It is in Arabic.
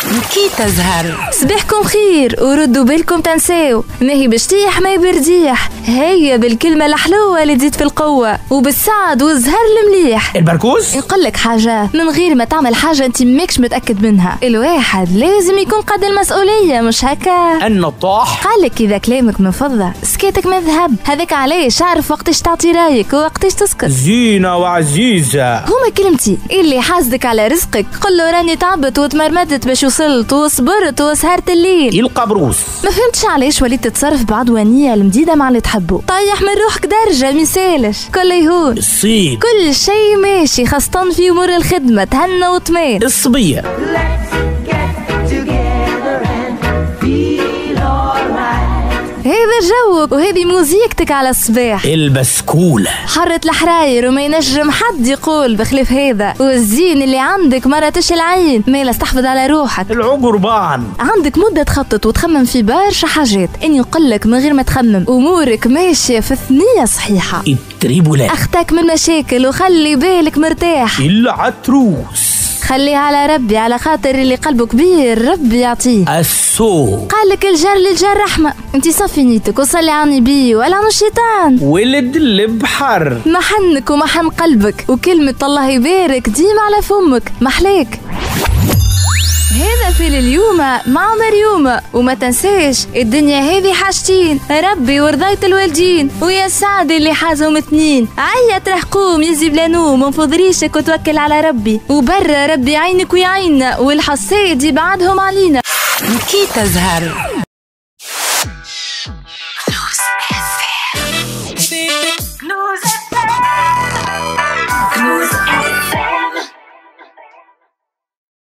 كي تزهر. صباحكم خير وردوا بالكم تنساو، ماهي بشتيح ما برديح، هيا بالكلمة الحلوة اللي تزيد في القوة وبالسعد والزهر المليح. البركوز يقولك حاجة، من غير ما تعمل حاجة انت ماكش متأكد منها، الواحد لازم يكون قد المسؤولية مش هكا. النطاح قالك إذا كلامك من فضة سكيتك مذهب، هذاك علاش عارف وقتاش تعطي رايك ووقتاش تسكت. زينة وعزيزة هما كلمتي اللي حاسدك على رزقك قل له راني تعبت وتمرمدت باش وصلت وصبرت وسهرت الليل. يلقى بروس. ما فهمتش علاش وليت تتصرف بعدوانية المديدة مع اللي تحبه، طيح من روحك درجة ميسالش كل يهون الصيد كل شيء ماشي، خاصة في أمور الخدمة تهنى وطمان. الصبية هذا جوك وهذه موزيكتك على الصباح. البسكولة حرة الحراير وما ينجم حد يقول بخلاف هذا، والزين اللي عندك مرة تشل عين ما استحفظ على روحك. العقربان عندك مدة تخطط وتخمم في برشا حاجات، اني يقولك من غير ما تخمم امورك ماشية في ثنية صحيحة. التريبولات اختك من مشاكل وخلي بالك مرتاح. العتروس خليها على ربي، على خاطر اللي قلبه كبير ربي يعطيه. السوق قالك الجار للجار رحمة، انتي صفي نيتك وصلي على النبي ولا عن الشيطان. ولد البحر محنك ومحن قلبك، وكلمة الله يبارك ديما على فمك محليك. هذا في اليوم مع مريومة، وما تنساش الدنيا هذه حاجتين، ربي ورضاية الوالدين، ويا سعد اللي حازهم اثنين. عيط رح قوم يزي بلا نوم، وانفض ريشك وتوكل على ربي، وبرا ربي عينك ويعيننا، والحصاد يبعدهم علينا. كي تزهر.